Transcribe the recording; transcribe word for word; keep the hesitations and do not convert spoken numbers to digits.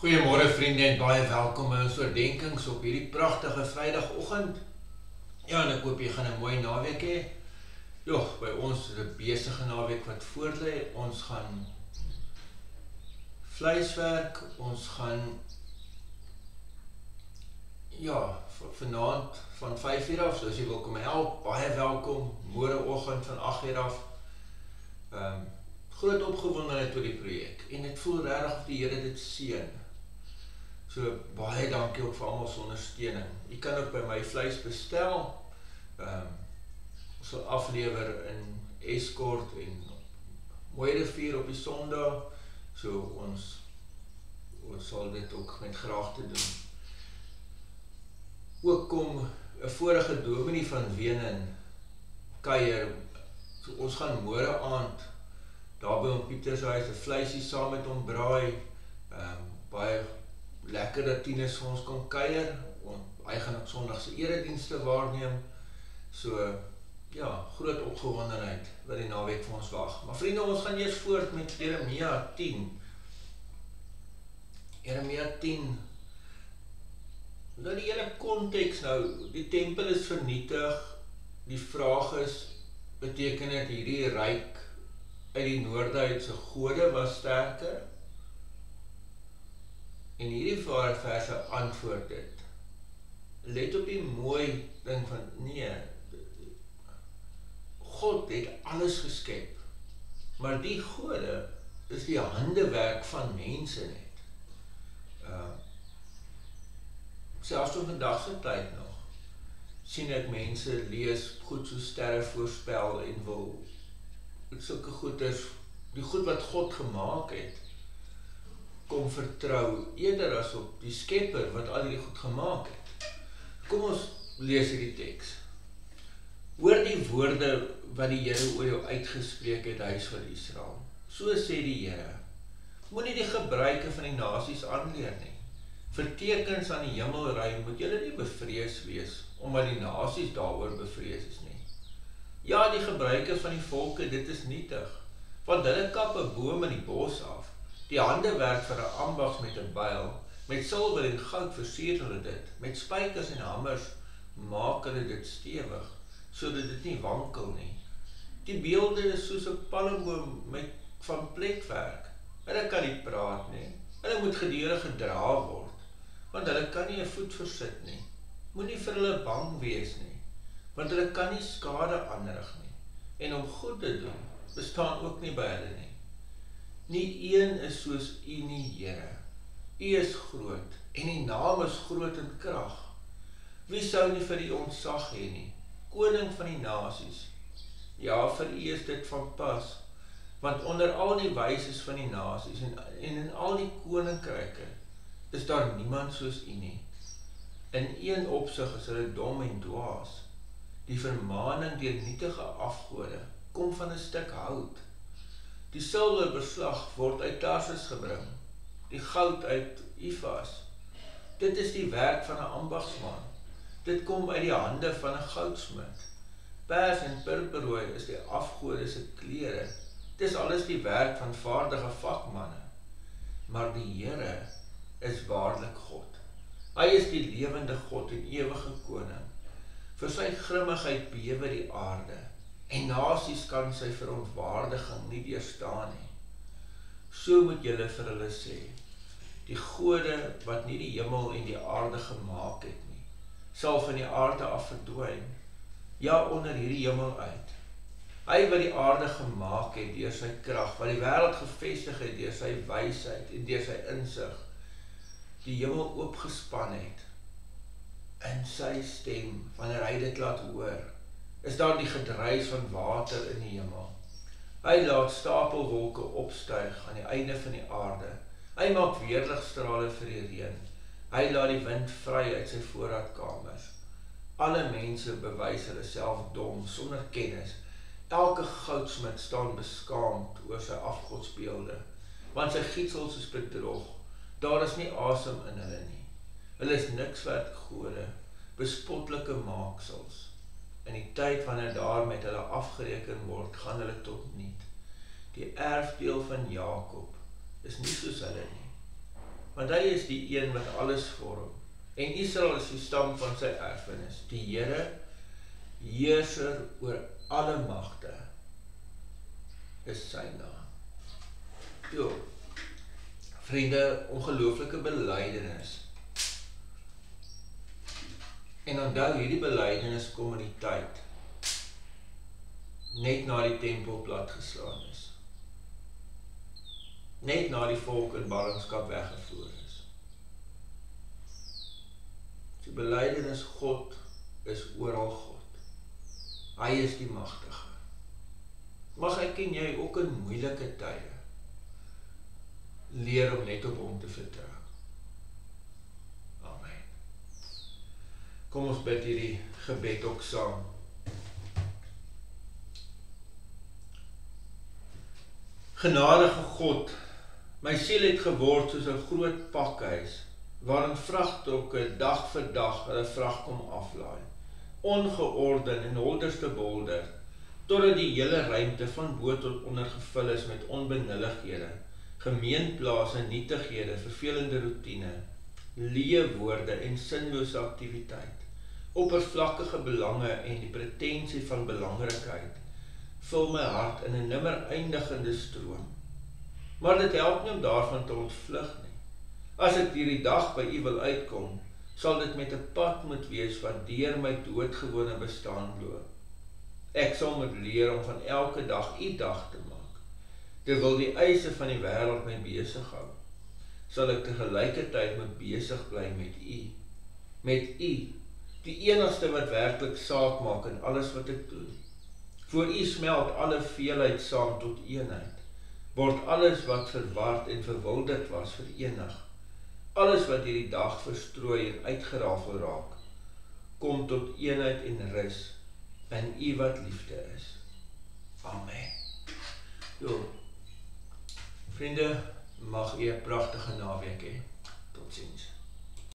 Goeiemôre vriende en baie welkom by ons oordenkings op hierdie pragtige Vrydagoggend. Ja, en ek hoop jy gaan 'n mooi naweek hê. Jogg, by ons is 'n besige naweek wat voorlê. Ons gaan vleiswerk, ons gaan ja, vanaand van vyf uur af, so as jy wil kom help, baie welkom. Môreoggend van agt uur af. Ehm um, groot opgewondenheid oor die projek en dit voel regtig of die Here dit seën. So baie dankie ook vir almal se ondersteuning. Jy kan ook by my vleis bestel. Ehm um, ons sal aflewer in Escort en Mooirivier op die Sondag. So ons ons sal dit ook met graagte doen. Ook kom 'n vorige dominee van Wenen kuier. So ons gaan môre aand daar by hom Pieter se huis 'n vleisie saam met hom braai. Ehm um, baie lekker dat tieners vir ons kom kuier. Hy gaan op Sondag se eredienste waarneem. So ja, groot opgewondenheid wat die naweek vir ons wag. Maar vriende, ons gaan eers voort met Jeremia tien. Jeremia tien. Nou die hele konteks nou, die tempel is vernietig. Die vraag is, beteken dit hierdie ryk uit die noorde uit se gode was sterker? En hierdie verse antwoord dit. Let op die mooi ding van, nee, God het alles geskep, maar die gode is die handewerk van mense net. Uh, selfs op vandag se tyd nog, sien ek mense lees goed so sterre voorspel en wil sulke goeders, die goed wat God gemaak het, kom vertrou eerder as op die Skepper wat al die goed gemaak het. Kom ons lees hierdie teks. Hoor die woorde wat die Here oor jou uitgespreek het, huis van Israel. So sê die Here, moenie die gebruike van die nasies aanleer nie. Vir tekens aan die hemelruim moet julle nie bevrees wees, omdat die nasies daaroor bevrees is nie. Ja, die gebruike van die volke, dit is nietig, want hulle kap 'n boom in die bos af. Die handewerk van 'n ambags met 'n byl, met silwer en goud versier hulle dit, met spykers en hamers maak hulle dit stewig, sodat dit nie wankel nie. Die beelde is soos 'n palmboom met van plekwerk. Hulle kan nie praat nie. Hulle moet gedurig gedra word, want hulle kan nie 'n voet versit nie. Moenie vir hulle bang wees nie, want hulle kan nie skade aanrig nie. En om goed te doen, bestaan ook nie by hulle nie. Nie een is soos U nie, Here. U is groot, en die naam is groot in krag. Wie sou nie vir U ontzag hê nie, koning van die nasies? Ja, vir U is dit van pas, want onder al die wyses van die nasies en, en in al die koninkryke is daar niemand soos U nie. In een opsig is hulle dom en dwaas. Die vermaning deur nietige afgode kom van 'n stuk hout. Die silwerbeslag word uit Tarsus gebring, die goud uit Ufas. Dit is die werk van 'n ambagsman. Dit kom uit die hande van 'n goudsmid. Pers en purperrooi is die afgode se klere. Dis alles die werk van vaardige vakmanne. Maar die Here is waarlik God. Hy is die lewende God en ewige koning. Vir sy grimmigheid bewe die aarde, en nasies kan sy verontwaardiging nie deurstaan nie. So moet julle vir hulle sê, die gode wat nie die hemel en die aarde gemaak het nie, sal van die aarde af verdwyn, ja onder hierdie hemel uit. Hy wat die aarde gemaak het deur sy krag, wat die wêreld gevestig het deur sy wysheid en deur sy insig, die hemel oopgespan het, in sy stem, wanneer hy dit laat hoor, is daar die gedruis van water in die hemel. Hy laat stapelwolke opstyg aan die einde van die aarde. Hy maak weerligstrale vir die reën. Hy laat die wind vry uit sy voorraadkamers. Alle mense bewys hulle self dom, sonder kennis. Elke goudsmid staan beskaamd oor sy afgodsbeelde, want sy gietsels is bedrog. Daar is nie asem in hulle nie. Hulle is niks werd gode, bespotlike maaksels. In die tyd wanneer daar met hulle afgereken word, gaan hulle tot niet. Die erfdeel van Jakob is nie soos hulle nie. want hy is die een wat alles vorm. En Israel is die stam van sy erfenis. Die Here, heerser oor alle magte, is sy naam. Jo, vriende, ongelooflike belydenis. En onthou, hierdie belydenis kom in die tyd, net na die tempel platgeslaan is. Net na die volk in ballingskap weggevoer is. Die belydenis, God is oral God. Hy is die magtige. Mag ek en jy ook in moeilike tye leer om net op hom te vertrou. Amen. Kom ons bid hierdie gebed ook saam. Genadige God, my siel het geword soos 'n groot pakhuis, waarin vragtrokke dag vir dag hulle vrag kom aflaai. Ongeorden en holderste bolder, totdat die hele ruimte van bo tot onder gevul is met onbenullighede, gemeenplase, nietighede, vervelende roetine, leë woorde en sinlose aktiwiteit, oppervlakkige belange en die pretensie van belangrikheid, vul my hart in 'n nimmer eindigende stroom. Maar dit help nie om daarvan te ontvlug nie. As ek hierdie dag by U wil uitkom, sal dit met 'n pad moet wees wat deur my doodgewone bestaan loop. Ek sal moet leer om van elke dag U dag te maak. Terwyl die eise van die wêreld my besig hou, sal ek tegelykertyd moet besig bly met U. Met U, die enigste wat werklik saak maak in alles wat ek doen. Voor U smelt alle veelheid saam tot eenheid. Word alles wat verward en verwilderd was verenig. Alles wat hierdie dag verstrooi en uitgerafel raak, kom tot eenheid en rus in U wat liefde is. Amen. Jo, vriende, mag U 'n pragtige naweek hê. Totsiens.